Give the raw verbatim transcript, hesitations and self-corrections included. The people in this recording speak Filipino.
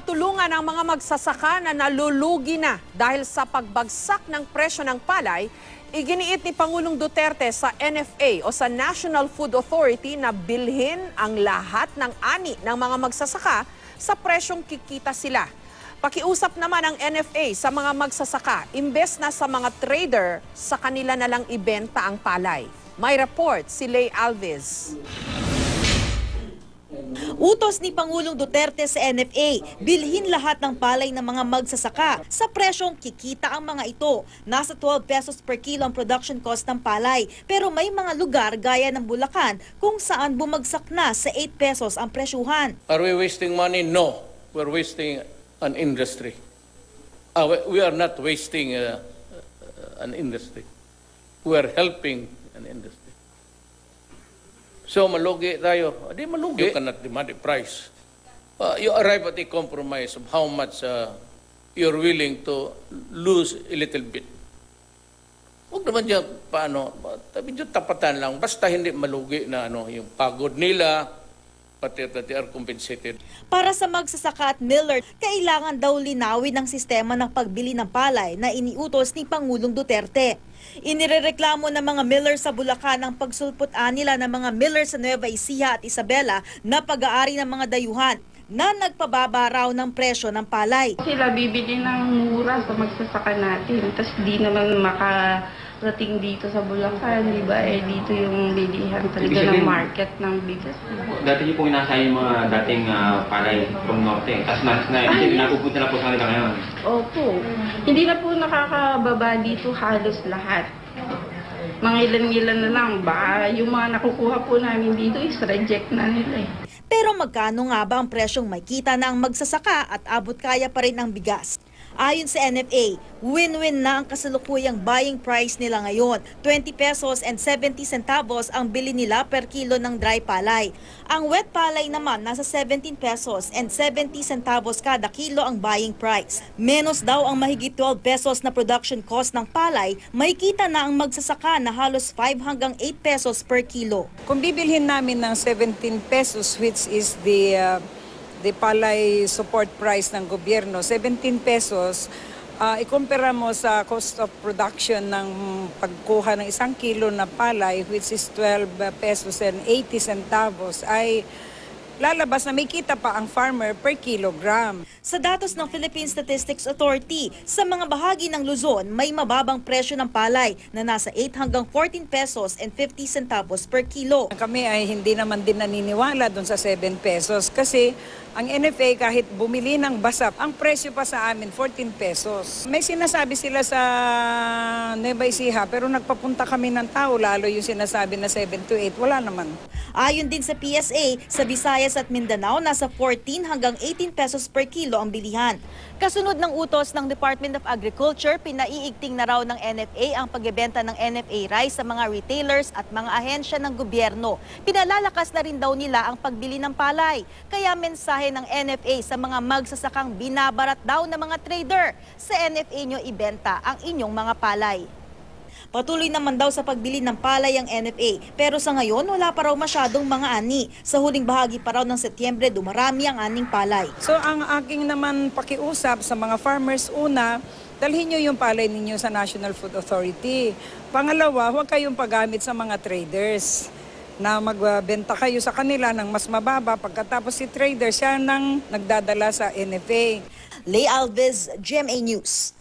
matulungan ang mga magsasaka na nalulugi na dahil sa pagbagsak ng presyo ng palay, iginiit ni Pangulong Duterte sa N F A o sa National Food Authority na bilhin ang lahat ng ani ng mga magsasaka sa presyong kikita sila. Pakiusap naman ang N F A sa mga magsasaka, imbes na sa mga trader, sa kanila na lang ibenta ang palay. May report si Lay Alves. Utos ni Pangulong Duterte sa N F A, bilhin lahat ng palay ng mga magsasaka sa presyong kikita ang mga ito. Nasa twelve pesos per kilo ang production cost ng palay. Pero may mga lugar gaya ng Bulacan kung saan bumagsak na sa eight pesos ang presyuhan. Are we wasting money? No. We're wasting an industry. Uh, we are not wasting uh, an industry. We are helping an industry. So malugi tayo. Di malugi. You cannot demand a price. Uh, you arrive at a compromise of how much uh, you're willing to lose a little bit. Huwag naman dyan, paano, medyo tapatan lang. Basta hindi malugi na ano, yung pagod nila, pati that they are compensated. Para sa magsasaka at miller, kailangan daw linawin ang sistema ng pagbili ng palay na iniutos ni Pangulong Duterte. Inirereklamo ng mga miller sa Bulacan ang pagsulpot-an nila ng mga miller sa Nueva Ecija at Isabela na pag-aari ng mga dayuhan na nagpababa raw ng presyo ng palay. Sila bibili ng mura sa magsasaka natin, tapos di naman makarating dito sa Bulacan, di ba? Eh, dito yung bilihan talaga ng market ng bigas. Dati niyo pong inasaya yung mga dating uh, palay from Norte, tapos na, na, Ay, napupunta na po sa kanila ngayon. Opo. Hindi na po nakakababa dito halos lahat. Mga ilan-ilan na lang ba? Yung mga nakukuha po namin dito is reject na nila eh. Pero magkano nga ba ang presyong may kita na ang magsasaka at abot kaya pa rin ang bigas? Ayon sa N F A, win-win na ang kasalukuyang buying price nila ngayon. twenty pesos and seventy centavos ang bili nila per kilo ng dry palay. Ang wet palay naman nasa seventeen pesos and seventy centavos kada kilo ang buying price. Menos daw ang mahigit twelve pesos na production cost ng palay, may kita na ang magsasaka na halos five hanggang eight pesos per kilo. Kung bibilhin namin ng seventeen pesos, which is the uh, the palay support price ng gobyerno, seventeen pesos, uh, ikumpara mo sa cost of production ng pagkuha ng isang kilo na palay, which is twelve pesos and eighty centavos, ay lalabas na may kita pa ang farmer per kilogram. Sa datos ng Philippine Statistics Authority, sa mga bahagi ng Luzon, may mababang presyo ng palay na nasa eight hanggang fourteen pesos and fifty centavos per kilo. Kami ay hindi naman din naniniwala doon sa seven pesos kasi ang N F A kahit bumili ng basap, ang presyo pa sa amin fourteen pesos. May sinasabi sila sa Nueva Ecija pero nagpapunta kami ng tao, lalo yung sinasabi na seven to eight, wala naman. Ayon din sa P S A, sa Visayas at Mindanao, nasa fourteen hanggang eighteen pesos per kilo ang bilihan. Kasunod ng utos ng Department of Agriculture, pinaiigting na raw ng N F A ang pagbebenta ng N F A rice sa mga retailers at mga ahensya ng gobyerno. Pinalalakas na rin daw nila ang pagbili ng palay. Kaya mensahe ng N F A sa mga magsasakang binabarat daw ng mga trader. Sa N F A nyo ibenta ang inyong mga palay. Patuloy naman daw sa pagbili ng palay ang N F A, pero sa ngayon wala pa raw masyadong mga ani. Sa huling bahagi pa raw ng Setyembre, dumarami ang aning palay. So ang aking naman pakiusap sa mga farmers, una, dalhin nyo yung palay ninyo sa National Food Authority. Pangalawa, huwag kayong paggamit sa mga traders na magbenta kayo sa kanila ng mas mababa, pagkatapos si trader siya nang nagdadala sa N F A. Lay Alves, G M A News.